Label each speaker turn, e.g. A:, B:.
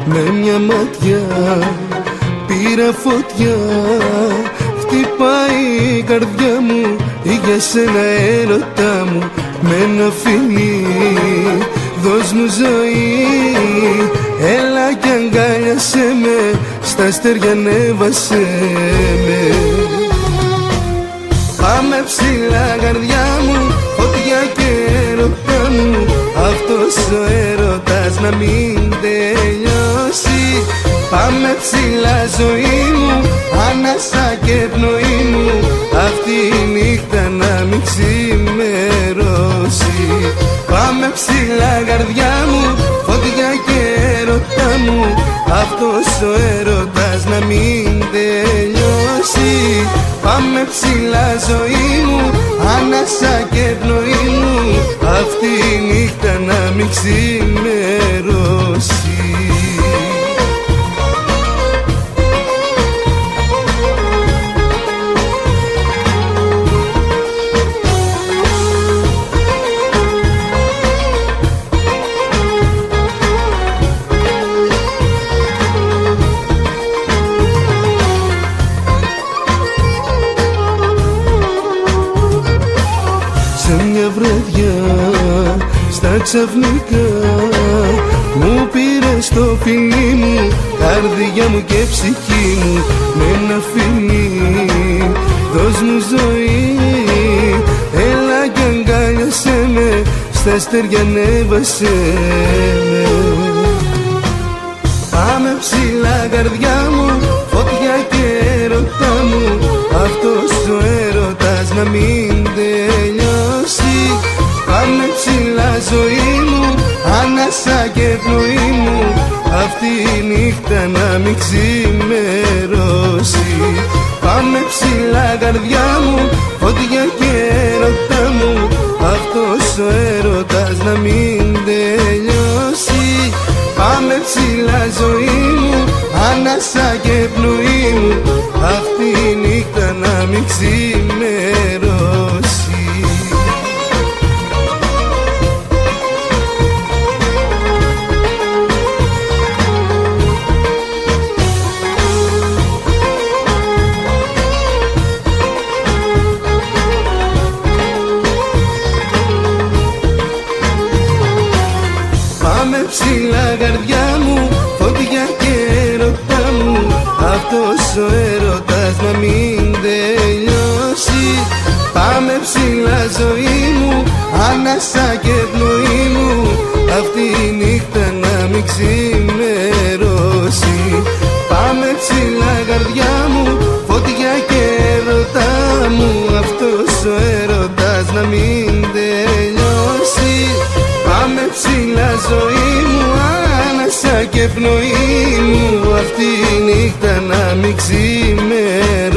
A: Με μια ματιά πήρα φωτιά, χτυπάει η καρδιά μου για σένα έρωτά μου. Με ένα φιλί δώσ' μου ζωή, έλα κι αγκάλιασέ με, στα αστέρια ανέβασέ με. Πάμε ψηλά καρδιά μου, φωτιά και έρωτά μου, αυτός ο έρωτας να μην τελειώσει. Πάμε ψηλά ζωή μου, ανάσα και πνοή μου, αυτή η νύχτα να μην ξημερώσει. Πάμε ψηλά καρδιά μου, φωτιά και έρωτά μου, αυτός ο έρωτας να μην τελειώσει. Πάμε ψηλά ζωή μου, ανάσα και πνοή μου, αυτή η νύχτα να μην ξημερώσει. Σε μια βραδιά στα ξαφνικά μου πήρες το φιλί μου, καρδιά μου και ψυχή μου. Με ένα φιλί δώσ' μου ζωή, έλα κι αγκάλιασέ με, στα αστέρια ανέβασέ με. Πάμε ψηλά καρδιά μου, φωτιά και έρωτά μου, αυτός ο έρωτας να μην τελειώσει. Πάμε ψηλά ζωή μου, ανάσα και πνοή μου, αυτή η νύχτα να μην ξημερώσει. Πάμε ψηλά καρδιά μου, φωτιά και έρωτά μου, αυτός ο έρωτας να μην τελειώσει. Πάμε ψηλά ζωή μου, ανάσα και πνοή μου, αυτή η νύχτα να μην ξημερώσει. Πάμε ψηλά καρδιά μου, φωτιά και έρωτά μου, αυτός ο έρωτας να μην τελειώσει. Πάμε ψηλά ζωή μου, ανάσα και πνοή μου, αυτή η νύχτα να μην ξημερώσει. Πάμε ψηλά καρδιά μου, φωτιά και έρωτά μου, αυτός ο έρωτας να μην τελειώσει. Πάμε ψηλά ζωή μου, ανάσα και πνοή μου, αυτή η νύχτα να μην ξημερώσει.